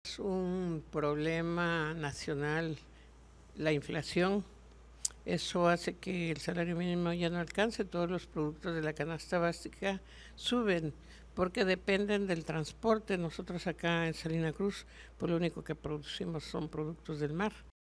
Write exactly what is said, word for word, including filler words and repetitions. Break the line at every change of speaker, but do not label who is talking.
Es un problema nacional la inflación. Eso hace que el salario mínimo ya no alcance, todos los productos de la canasta básica suben porque dependen del transporte. Nosotros acá en Salina Cruz, pues lo único que producimos son productos del mar.